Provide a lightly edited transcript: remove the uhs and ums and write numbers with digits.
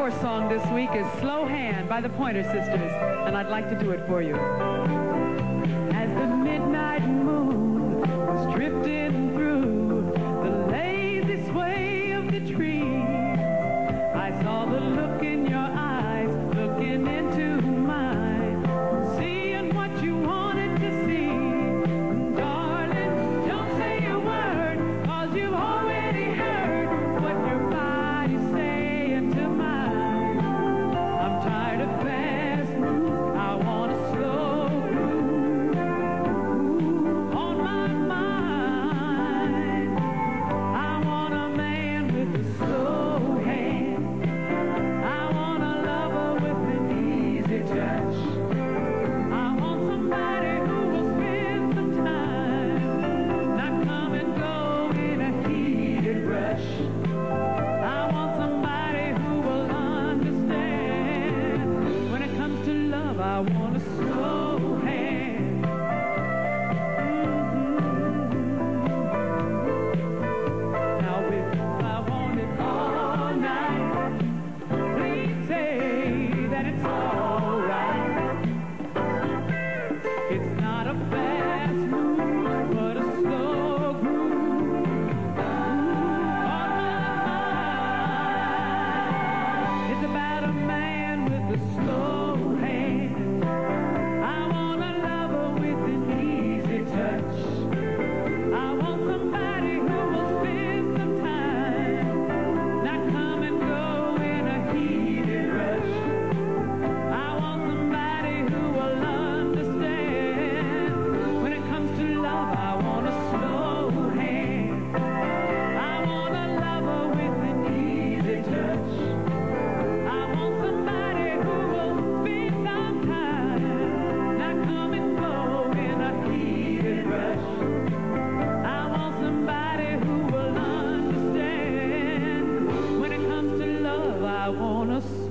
Our song this week is Slow Hand by the Pointer Sisters, and I'd like to do it for you. As the midnight moon was drifting through the lazy sway of the trees, I saw the look in your eyes, looking into mine, seeing what you wanted to see. Darling, don't say a word, 'cause you've already heard what your body's saying to mine. I'm tired of fast moves, I want a slow groove on my mind. I want a man with a slow hand. I want a lover with an easy touch. I want somebody who will spend some time, not come and go in a heated rush. I want somebody who will understand. When it comes to love, I want a slow hand. Now if I want it all night, please say that it's all right. It's not a fast move, but a slow groove on my mind. It's about a man with a slow hand. I want a lover with an easy touch. I want somebody who will spend some time, not come and go in a heated rush. I want somebody who will understand. When it comes to love, I want a slow hand. I want a lover with an easy touch. I want somebody who will spend some time, not come and go in a heated rush. I want somebody who will understand. When it comes to love, I want a